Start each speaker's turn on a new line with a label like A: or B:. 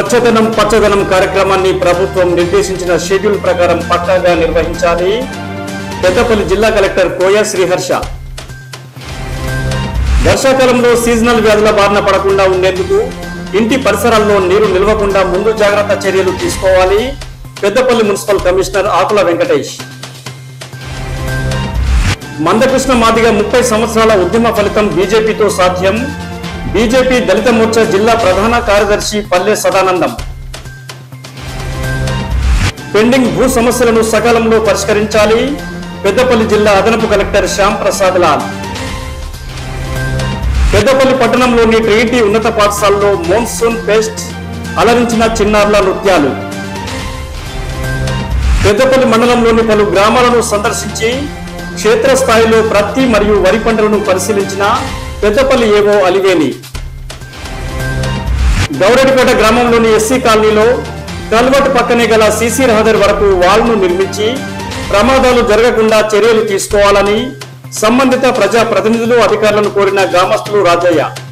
A: స్వచ్ఛదనం పచ్చదనం కార్యక్రమాన్ని ప్రభుత్వం నిర్దేశించిన షెడ్యూల్ ప్రకారం పక్కాగా నిర్వహించాలి. పెద్దపల్లి జిల్లా కలెక్టర్ కోయ శ్రీహర్ష. వర్షాకాలంలో సీజనల్ వ్యాధుల బారిన పడకుండా ఉండేందుకు ఇంటి పరిసరాల్లో నీరు నిల్వకుండా ముందు జాగ్రత్త చర్యలు తీసుకోవాలి. Peddapalli municipal commissioner Akula Venkatesh. మందకృష్ణ మాదిగ 30 సంవత్సరాల ఉద్యమ ఫలితం బీజేపీతో సాధ్యం. బీజేపీ దళిత మోర్చా జిల్లా ప్రధాన కార్యదర్శి పల్లె సదానందం. పెండింగ్ భూ సమస్యలను సకాలంలో పరిష్కరించాలి. పెద్దపల్లి జిల్లా అదనపు కలెక్టర్ శ్యామ్ ప్రసాద్ లాల్. పెద్దపల్లి పట్టణంలోని ట్రినిటీ ఉన్నత పాఠశాలలో మోన్సూన్ ఫెస్ట్ అలరించిన చిన్నారుల నృత్యాలు. పెద్దపల్లి మండలంలోని పలు గ్రామాలను సందర్శించి క్షేత్రస్థాయిలో ప్రత్తి మరియు వరి పంటలను పరిశీలించిన పెద్దపల్లి ఏవో అలివేని. గౌరెడ్డిపేట గ్రామంలోని ఎస్సీ కాలనీలో కల్వర్ట్ పక్కనే గల సీసీ రహదారి వరకు వాల్ను నిర్మించి ప్రమాదాలు జరగకుండా చర్యలు తీసుకోవాలని సంబంధిత ప్రజా ప్రతినిధులు అధికారులను కోరిన గ్రామస్తులు రాజయ్య.